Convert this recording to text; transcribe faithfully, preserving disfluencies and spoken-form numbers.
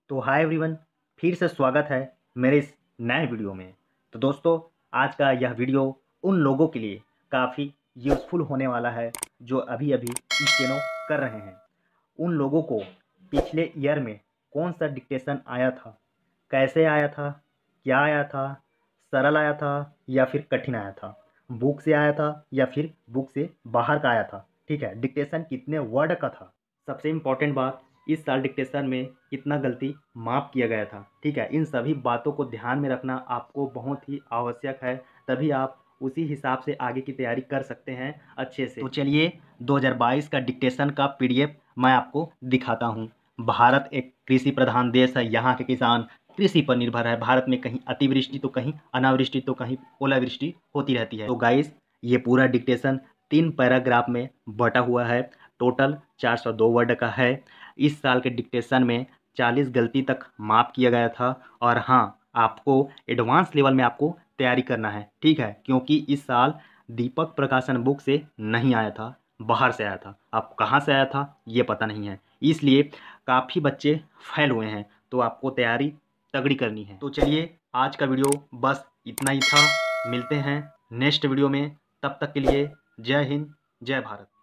तो hi everyone, फिर से स्वागत है मेरे इस नए वीडियो में। तो दोस्तों, आज का यह वीडियो उन लोगों के लिए काफ़ी यूज़फुल होने वाला है जो अभी अभी स्टेनो कर रहे हैं। उन लोगों को पिछले ईयर में कौन सा डिक्टेशन आया था, कैसे आया था, क्या आया था, सरल आया था या फिर कठिन आया था, बुक से आया था या फिर बुक से बाहर का आया था, ठीक है, डिक्टेशन कितने वर्ड का था। सबसे इम्पॉर्टेंट बात, इस साल डिक्टेशन में कितना गलती माफ़ किया गया था, ठीक है। इन सभी बातों को ध्यान में रखना आपको बहुत ही आवश्यक है, तभी आप उसी हिसाब से आगे की तैयारी कर सकते हैं अच्छे से। तो चलिए दो हज़ार बाईस का डिक्टेशन का पीडीएफ मैं आपको दिखाता हूँ। भारत एक कृषि प्रधान देश है, यहाँ के किसान कृषि पर निर्भर है। भारत में कहीं अतिवृष्टि तो कहीं अनावृष्टि तो कहीं ओलावृष्टि होती रहती है। तो गाइस, ये पूरा डिक्टेशन तीन पैराग्राफ में बटा हुआ है, टोटल चार सौ दो वर्ड का है। इस साल के डिक्टेशन में चालीस गलती तक माफ़ किया गया था। और हाँ, आपको एडवांस लेवल में आपको तैयारी करना है, ठीक है, क्योंकि इस साल दीपक प्रकाशन बुक से नहीं आया था, बाहर से आया था। अब कहाँ से आया था ये पता नहीं है, इसलिए काफ़ी बच्चे फेल हुए हैं। तो आपको तैयारी तगड़ी करनी है। तो चलिए, आज का वीडियो बस इतना ही था। मिलते हैं नेक्स्ट वीडियो में, तब तक के लिए जय हिंद, जय भारत।